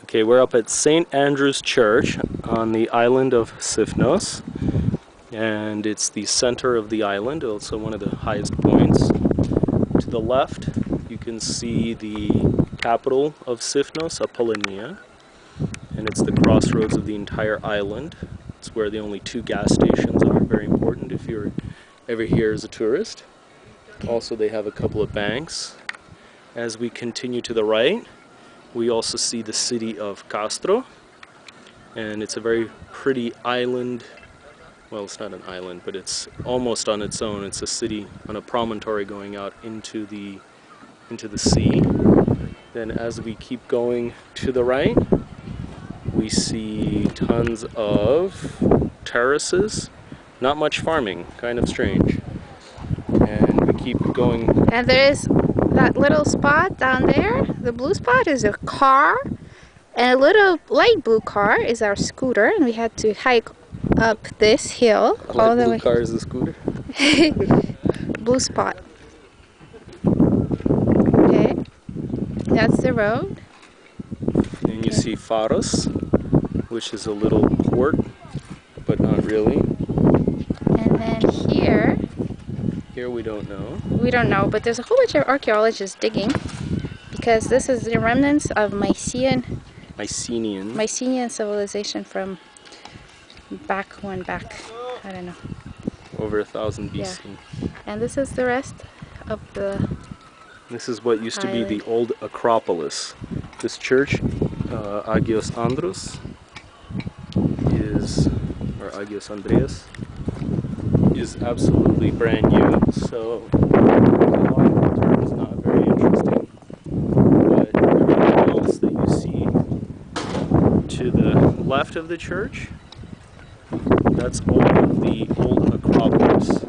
Okay, we're up at St. Andrew's Church on the island of Siphnos, and it's the center of the island, also one of the highest points. To the left, you can see the capital of Siphnos, Apollonia, and it's the crossroads of the entire island. It's where the only two gas stations are, very important if you're ever here as a tourist. Also, they have a couple of banks. As we continue to the right, we also see the city of Castro, and it's a very pretty island. Well, it's not an island, but it's almost on its own. It's a city on a promontory going out into the sea. Then as we keep going to the right, we see tons of terraces. Not much farming, kind of strange. And we keep going. And there is that little spot down there. The blue spot is a car, and a little light blue car is our scooter, and we had to hike up this hill all the way. Light blue car is the scooter? Blue spot. Okay, that's the road. And you see Faros, which is a little port, but not really. And then here we don't know. We don't know, but there's a whole bunch of archaeologists digging, because this is the remnants of Mycenaean civilization from back, I don't know. Over 1000 BC. Yeah. And this is the rest of the This is what used to be the old acropolis. This church, Ayios Andreas, or Ayios Andreas, is absolutely brand new, so a lot of the term is not very interesting. But everything else that you see to the left of the church, that's all of the old acropolis.